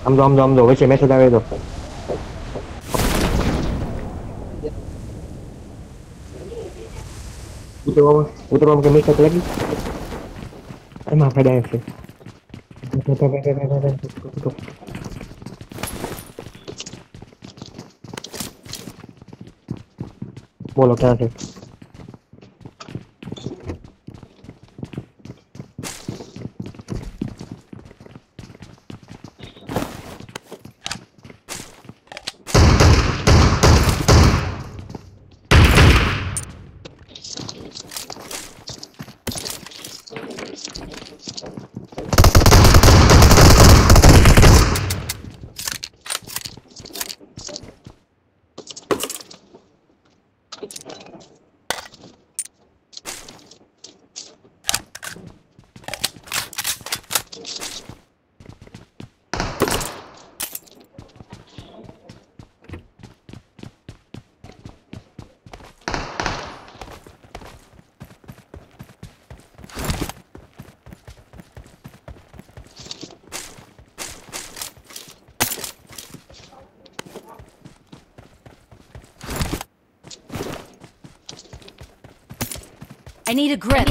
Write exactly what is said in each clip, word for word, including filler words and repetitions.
આમ જો આમ જો આમ જો વચ્ચે મેસેજ આવે તો ઉતરવામાં ઉતરવામાં કે મિસ્ટેક લાગી એમાં ફાયદા છે બોલો ક્યાં છે I need a grip.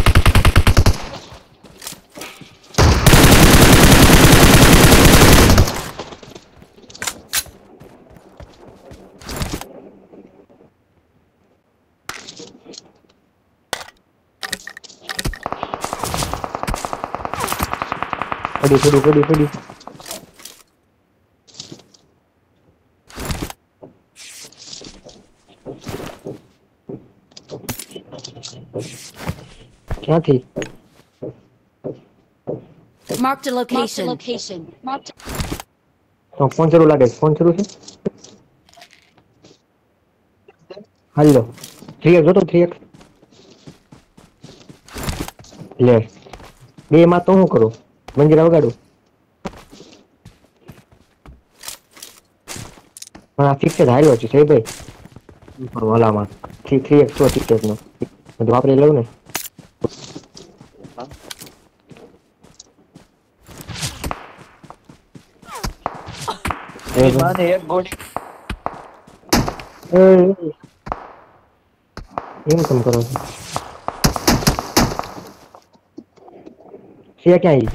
Pwede, pwede, pwede, pwede. ક્યાંથી Marked a location. Location. Marked. તો ફોન શરૂ લાગે ફોન શરૂ છે હાલી લો થ્રી એક્સ જોતો થ્રી એક્સ લે બે માં તો હું કરું મંજીરા વગાડું પણ આ ફિક્સ જ હાલ્યો છે સહી ભાઈ ઓલામાં થ્રી થ્રી એક્સ તો ફિક્સ નો બધું વાપરી લઉં ને माने एक गोली એમ કેમ કરો છો છે ક્યાં આવી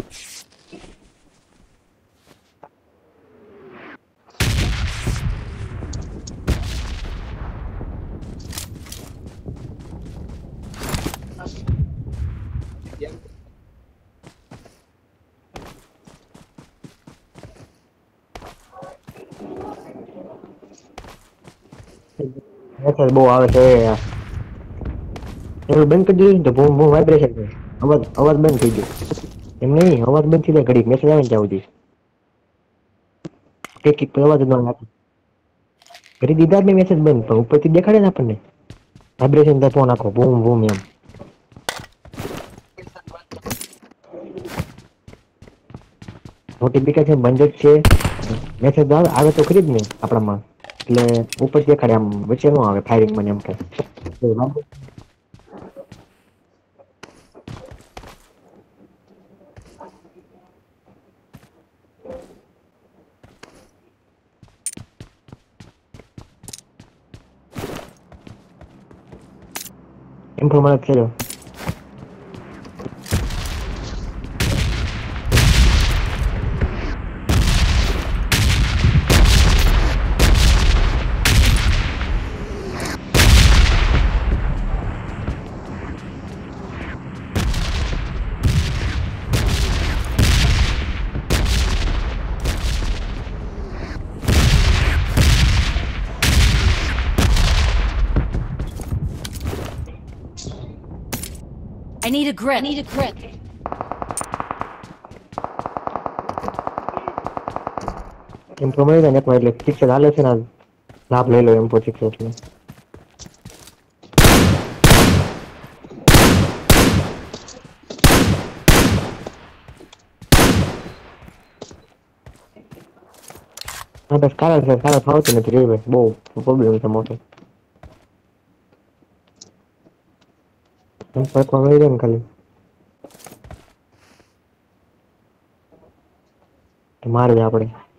મેસેજ બહુ આવે છે એવું બંધ કરી દીધું તો બૂમ બૂમ વાઇબ્રેશન કરે અવાજ અવાજ બંધ થઈ ગયો એમ નહીં અવાજ બંધ થઈ જાય ઘડી મેસેજ આવે ને ત્યાં સુધી એક એક અવાજ ન લાગે કરી દીધા જ ને મેસેજ બંધ પણ ઉપરથી દેખાડે ને આપણને વાઇબ્રેશન તો ફોન આખો બૂમ બૂમ એમ નોટિફિકેશન બંધ જ છે મેસેજ આવે આવે તો ખરી જ ને આપણામાં એટલે ઉપર દેખાડે આમ વચ્ચે ન આવે ફાયરિંગ મને એમ કે ઇમ્પ્રુવમેન્ટ થયો I need a grip. I need a grip. Improvement અને એટલે ઠીક છે ચાલે છે ને લાભ લઈ લો એમ પછી છે એટલે હા બસ કારણ છે કારણ ફાવતું નથી રે બહુ પ્રોબ્લેમ છે મોટો સંપર્કમાં મળી જાય ને ખાલી મારે આપણે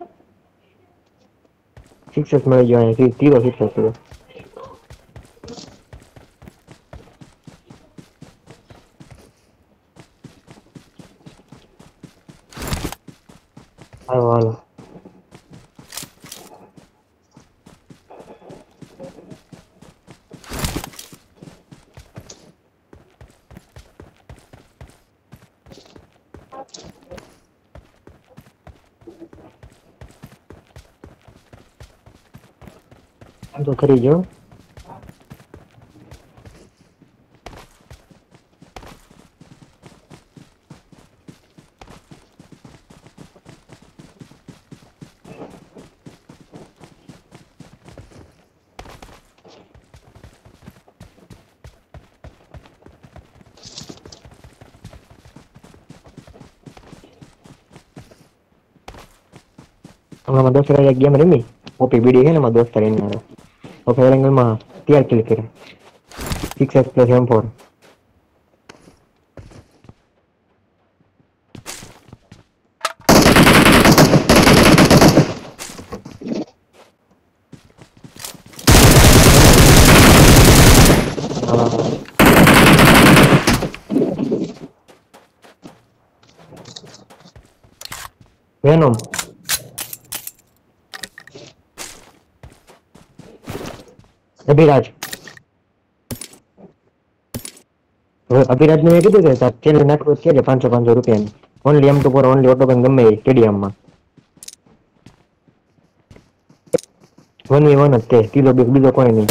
સિક્સેસ મળી ગયો અહીંયા ઝીરો સિક્સેસ છે. હાલો હાલો આમ તો કરી ગયો. हमारा दोस्त का एक गेम रमी ओपी बीडी है ना हमारा दोस्त का इनर और फिर एंगल में तीन किल करे six X plus M four वेनम अभिराज अभिराज ने कीधु के चेनल नाखो के पांच सौ पांच सौ रुपया only M two four only auto gun गमे स्टेडियम में वन वी वन थे किलो बीस बीजो कोई नहीं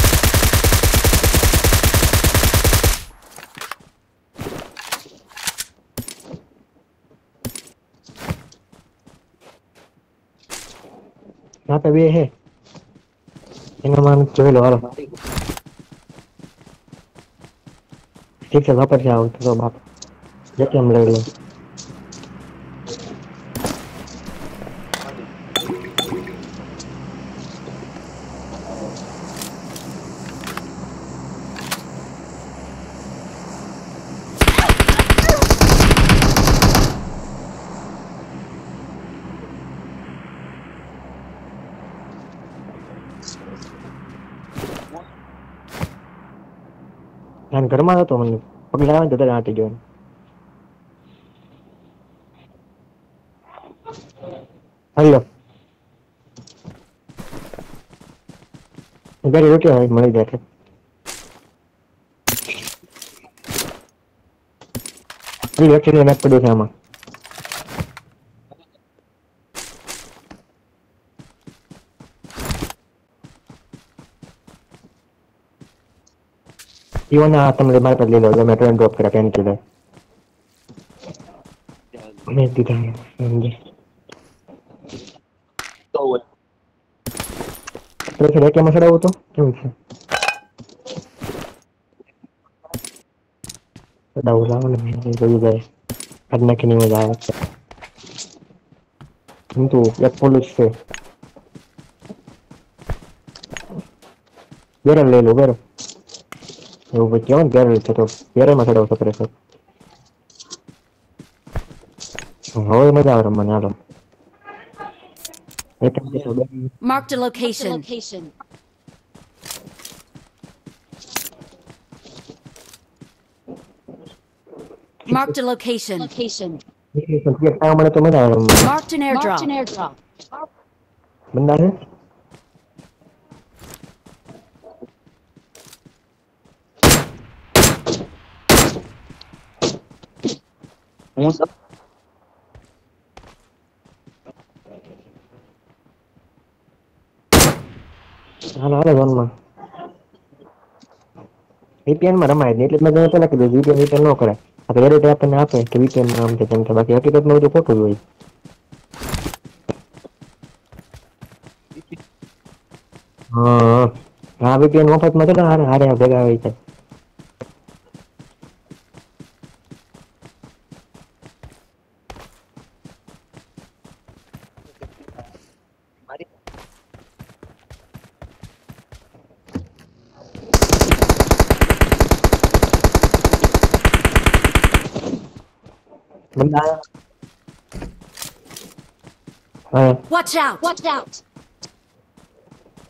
यहाँ पे भी है इनका मान चलो हालो ठीक है वापस से आओ तो बाप जैसे हम ले लो நான் ઘરમાં હતો મને પગલા આવે તો આટી ગયો हेलो गाड़ी रोटी है मળી જાય છે એ એક્ચ્યુઅલી મેચ પડ્યો છે આમાં ઈવન આ તમને મારા પર લઈ લો મેં ટ્રેન ડ્રોપ કર્યા ટેન કિલો મેં દીધા સમજે तो फिर क्या मसला हो तो क्यों है डाउला ने मैं तो ये गए करने के नहीं मजा आया किंतु एक पुलिस से बेर ले लो बेर वो बच्चा मन बेर तो बेर मसला हो तो प्रेशर हो मजा आ रहा मन आलो Marked a location. Marked a location. Marked an airdrop. बंदा है हूँ सब हालो हालो वन में वीपीएन में रमाय नहीं એટલે મેં તમને પહેલા કીધું વીપીએન વીપીએન ન કરે આ તો એડિટ આપણને આપે કે વીપીએન માં આમ છે તેમ છે બાકી હકીકતમાં બધું ખોટું જ હોય હા હા વીપીએન મફતમાં તો હારે હારે ભેગા હોય છે बंदा आया हाँ Watch out! Watch out!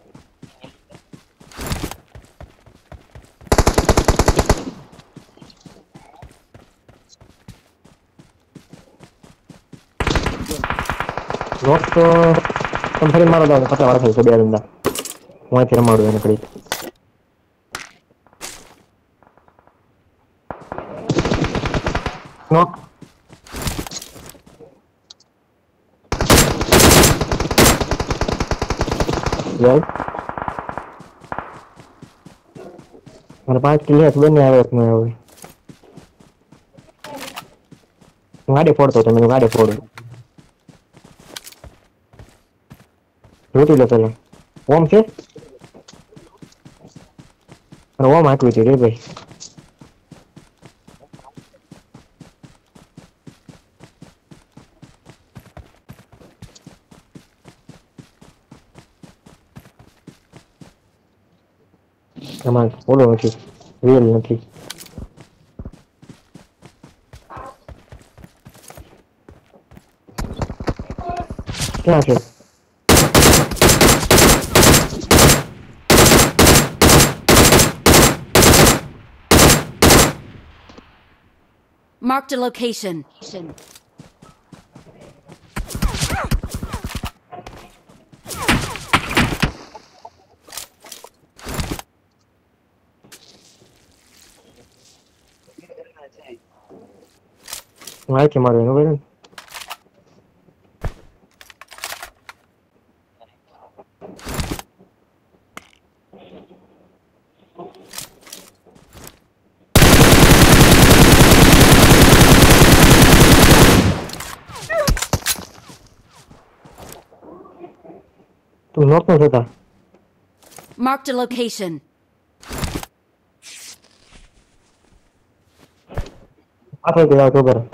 નોક તો તમે ફરી મારો દાવ પચાસ વાર થઈ છે બે ધંધા હું અહીંથી રમાડું એને કરી નોક યાર મને પાંચ કિલ હે બને આવે કે ન આવે ગાડી ફોડતો તો મેં ગાડી ફોડું લૂટી લો પેલા ઓમ છે અરે ઓમ હાકવી હતી રે ભાઈ તમારે ઓલો નથી રિયલ નથી ક્યાં છે Marked a location. અહીંથી મારું એનું ભાઈ તું નોક ન થતા Marked a location. પાછળ ગયા તો બરાબર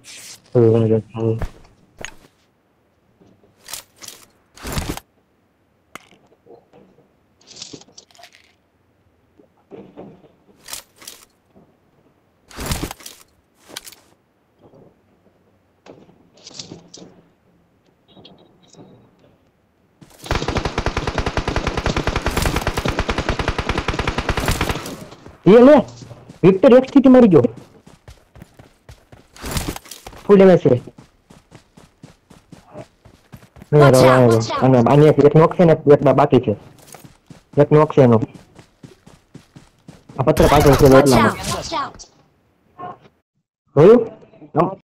ये ले विक्टर एक स्थिति मरी गयो फुल डैमेज છે મેં રવાયો અને આની એક નોક છે ને એક બાકી છે એક નોક છે એનો આ પત્ર પાછળ છે એટલામાં જોયું